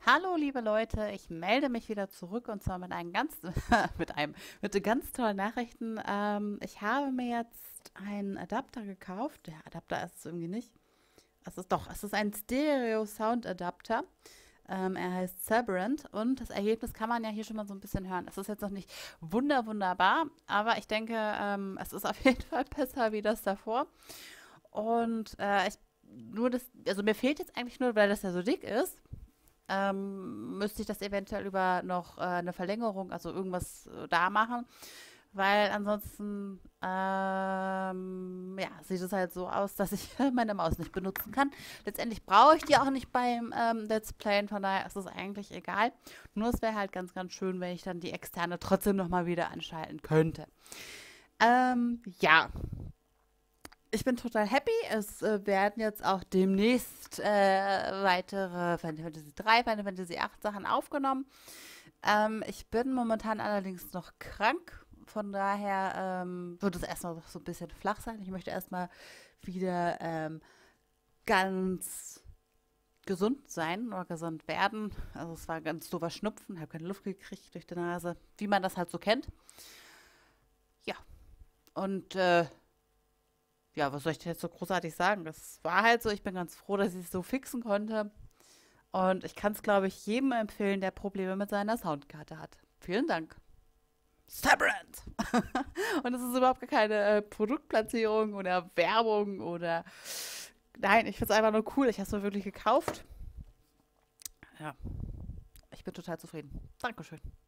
Hallo, liebe Leute, ich melde mich wieder zurück und zwar mit einem mit ganz tollen Nachrichten. Ich habe mir jetzt einen Adapter gekauft. Der Adapter ist es irgendwie nicht. Es ist ein Stereo-Sound-Adapter. Er heißt Sabrent und das Ergebnis kann man ja hier schon mal so ein bisschen hören. Es ist jetzt noch nicht wunderbar, aber ich denke, es ist auf jeden Fall besser wie das davor. Und also mir fehlt jetzt eigentlich nur, weil das ja so dick ist, müsste ich das eventuell über noch eine Verlängerung, also irgendwas da machen, weil ansonsten ja, sieht es halt so aus, dass ich meine Maus nicht benutzen kann. Letztendlich brauche ich die auch nicht beim Let's Playen, von daher ist es eigentlich egal. Nur es wäre halt ganz schön, wenn ich dann die externe trotzdem nochmal wieder anschalten könnte. Ja, ich bin total happy. Es werden jetzt auch demnächst weitere Final Fantasy 3, Final Fantasy 8 Sachen aufgenommen. Ich bin momentan allerdings noch krank. Von daher wird es erstmal noch so ein bisschen flach sein. Ich möchte erstmal wieder ganz gesund sein oder gesund werden. Also es war ganz doofer Schnupfen, habe keine Luft gekriegt durch die Nase, wie man das halt so kennt. Ja, und ja, was soll ich denn jetzt so großartig sagen? Das war halt so. Ich bin ganz froh, dass ich es so fixen konnte. Und ich kann es, glaube ich, jedem empfehlen, der Probleme mit seiner Soundkarte hat. Vielen Dank. Sabrent! Und es ist überhaupt gar keine Produktplatzierung oder Werbung oder. Nein, ich finde es einfach nur cool. Ich habe es mir wirklich gekauft. Ja, ich bin total zufrieden. Dankeschön.